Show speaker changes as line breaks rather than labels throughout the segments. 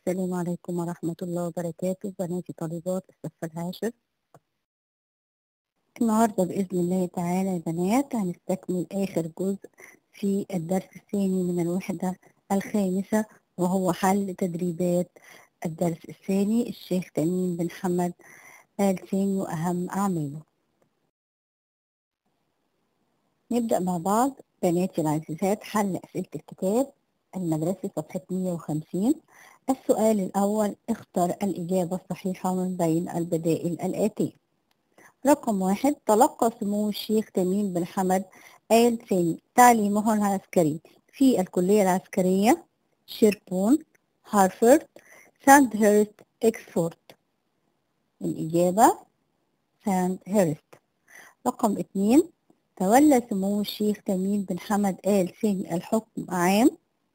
السلام عليكم ورحمة الله وبركاته. بناتي طالبات الصف العاشر. النهاردة بإذن الله تعالى يا بنات هنستكمل آخر جزء في الدرس الثاني من الوحدة الخامسة، وهو حل تدريبات الدرس الثاني. الشيخ تميم بن حمد آل ثاني وأهم أعماله. نبدأ مع بعض بناتي العزيزات حل أسئلة الكتاب المدرسي صفحة 150. السؤال الأول: اختر الإجابة الصحيحة من بين البدائل الآتية. رقم 1: تلقى سمو الشيخ تميم بن حمد آل ثاني تعليمه العسكري في الكلية العسكرية شيربون، هارفارد، ساندهيرست، إكسفورد. الإجابة ساندهيرست. رقم 2: تولى سمو الشيخ تميم بن حمد آل ثاني الحكم عام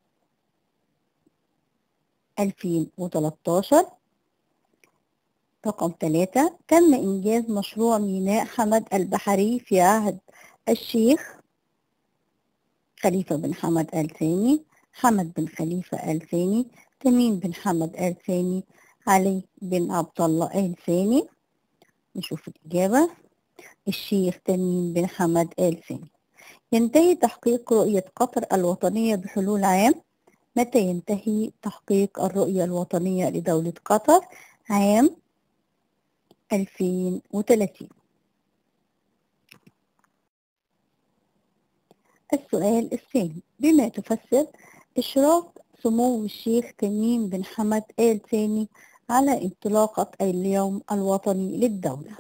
2013. رقم 3: تم إنجاز مشروع ميناء حمد البحري في عهد الشيخ خليفة بن حمد آل ثاني، حمد بن خليفة آل ثاني، تميم بن حمد آل ثاني، علي بن عبد الله آل ثاني. نشوف الإجابة: الشيخ تميم بن حمد آل ثاني. ينتهي تحقيق رؤية قطر الوطنية بحلول عام. متى ينتهي تحقيق الرؤية الوطنية لدولة قطر؟ عام 2030. السؤال الثاني: بما تفسر إشراف سمو الشيخ تميم بن حمد آل ثاني على انطلاقة اليوم الوطني للدولة؟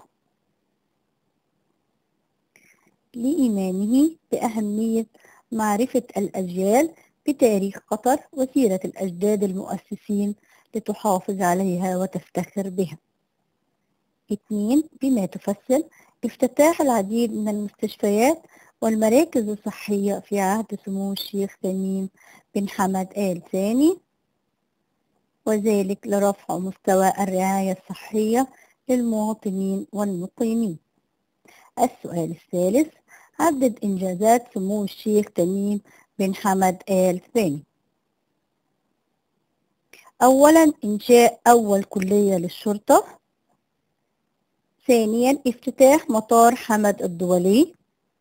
لإيمانه بأهمية معرفة الأجيال بتاريخ قطر وسيرة الأجداد المؤسسين لتحافظ عليها وتفتخر بها. 2. بما تفسر افتتاح العديد من المستشفيات والمراكز الصحية في عهد سمو الشيخ تميم بن حمد آل ثاني، وذلك لرفع مستوى الرعاية الصحية للمواطنين والمقيمين. السؤال الثالث: عدد إنجازات سمو الشيخ تميم بن حمد آل ثاني. أولا: إنشاء أول كلية للشرطة. ثانيا: افتتاح مطار حمد الدولي.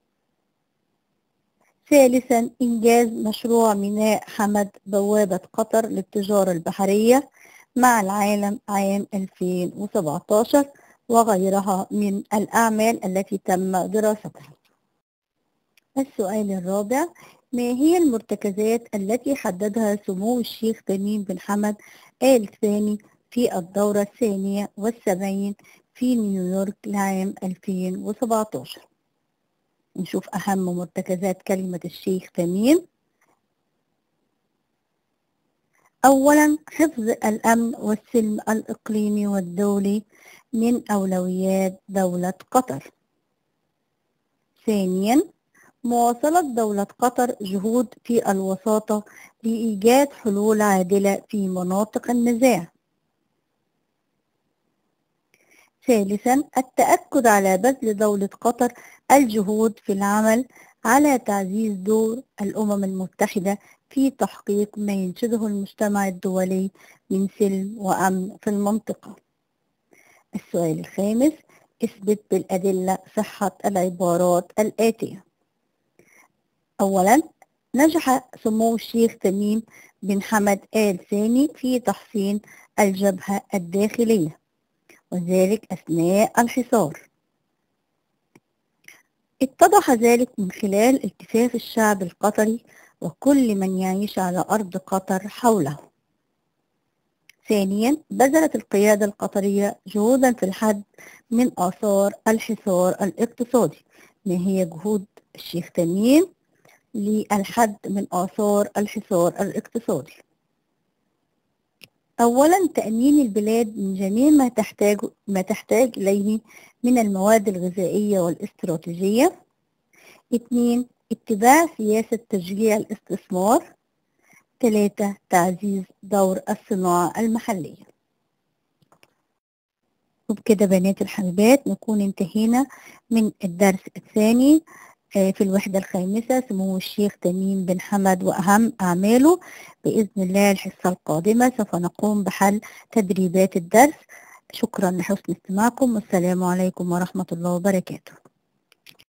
ثالثا: إنجاز مشروع ميناء حمد بوابة قطر للتجارة البحرية مع العالم عام 2017 وغيرها من الأعمال التي تم دراستها. السؤال الرابع: ما هي المرتكزات التي حددها سمو الشيخ تميم بن حمد آل ثاني في الدورة 72 في نيويورك لعام 2017؟ نشوف أهم مرتكزات كلمة الشيخ تميم. أولا: حفظ الأمن والسلم الإقليمي والدولي من أولويات دولة قطر. ثانيا: مواصلة دولة قطر جهود في الوساطة لإيجاد حلول عادلة في مناطق النزاع. ثالثا: التأكد على بذل دولة قطر الجهود في العمل على تعزيز دور الأمم المتحدة في تحقيق ما ينشده المجتمع الدولي من سلم وأمن في المنطقة. السؤال الخامس: اثبت بالأدلة صحة العبارات الآتية. أولا: نجح سمو الشيخ تميم بن حمد آل ثاني في تحصين الجبهة الداخلية وذلك أثناء الحصار. اتضح ذلك من خلال التفاف الشعب القطري وكل من يعيش على أرض قطر حوله. ثانيا: بذلت القيادة القطرية جهودا في الحد من آثار الحصار الاقتصادي. ما هي جهود الشيخ تميم للحد من آثار الحصار الاقتصادي؟ أولا: تأمين البلاد من جميع ما تحتاج إليه من المواد الغذائية والاستراتيجية. 2. اتباع سياسة تشجيع الاستثمار. 3. تعزيز دور الصناعة المحلية. وبكده بنات الحبيبات نكون انتهينا من الدرس الثاني. في الوحدة الخامسة سمو الشيخ تميم بن حمد وأهم أعماله. بإذن الله الحصة القادمة سوف نقوم بحل تدريبات الدرس. شكرا لحسن استماعكم، والسلام عليكم ورحمة الله وبركاته.